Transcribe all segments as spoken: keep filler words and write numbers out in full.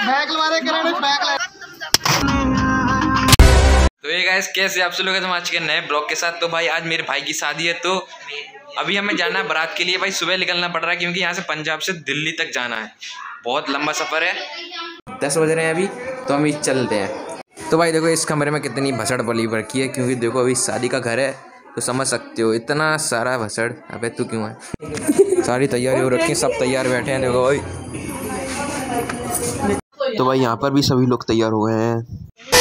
तो ये गाइस कैसे आप सब लोग हैं आज के नए ब्लॉग के साथ। तो भाई आज मेरे भाई की शादी है, तो अभी हमें जाना है बारात के लिए। भाई सुबह निकलना पड़ रहा है क्योंकि यहाँ से पंजाब से दिल्ली तक जाना है, बहुत लंबा सफ़र है। दस बज रहे हैं अभी, तो हम इस चलते हैं। तो भाई देखो इस कमरे में कितनी भसड़ पली रखी है, क्योंकि देखो अभी शादी का घर है तो समझ सकते हो इतना सारा भसड़। अबे तू क्यों है? सारी तैयारी हो रखी है, सब तैयार बैठे हैं देखो भाई। तो भाई यहाँ पर भी सभी लोग तैयार हो गए हैं।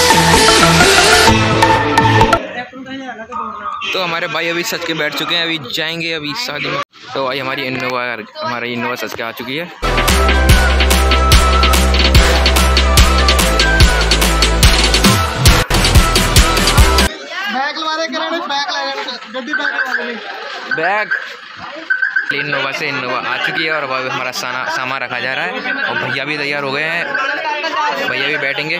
तो हमारे भाई अभी सच के बैठ चुके हैं, अभी जाएंगे अभी शादी में। तो भाई हमारी इनोवा हमारी इनोवा सच के आ चुकी है। बैग इनोवा से इनोवा आ चुकी है और भाई हमारा साना सामान रखा जा रहा है और भैया भी तैयार हो गए हैं, भैया भी बैठेंगे।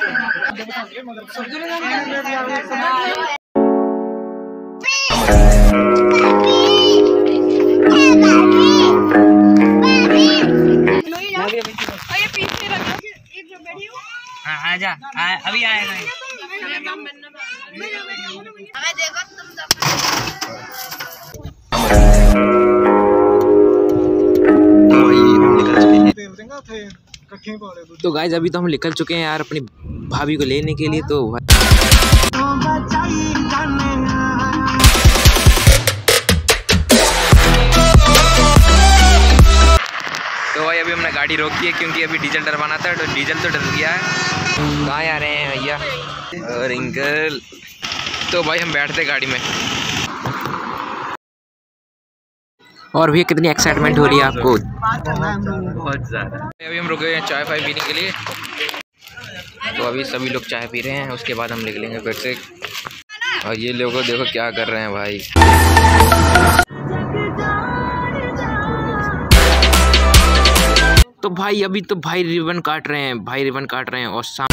हाँ आजा, आ, अभी आएगा। तो गाइस अभी तो हम निकल चुके हैं यार अपनी भाभी को लेने के लिए। तो तो भाई अभी हमने गाड़ी रोकी है क्योंकि अभी डीजल डलवाना था, तो डीजल तो डल गया है। कहाँ आ रहे हैं भैया और अंकल? तो भाई हम बैठते गाड़ी में। और भैया कितनी एक्साइटमेंट हो रही है आपको? बहुत ज़्यादा। अभी हम रुके हैं चाय फाय पीने के लिए, तो अभी सभी लोग चाय पी रहे हैं, उसके बाद हम निकलेंगे फिर से। और ये लोग देखो क्या कर रहे हैं भाई। तो भाई अभी तो भाई रिबन काट रहे हैं, भाई रिबन काट रहे हैं। और शाम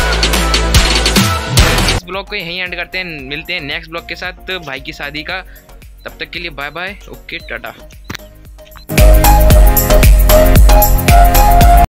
इस ब्लॉग को यहीं एंड करते हैं, मिलते हैं नेक्स्ट ब्लॉग के साथ भाई की शादी का। तब तक के लिए बाय बाय, ओके टाटा।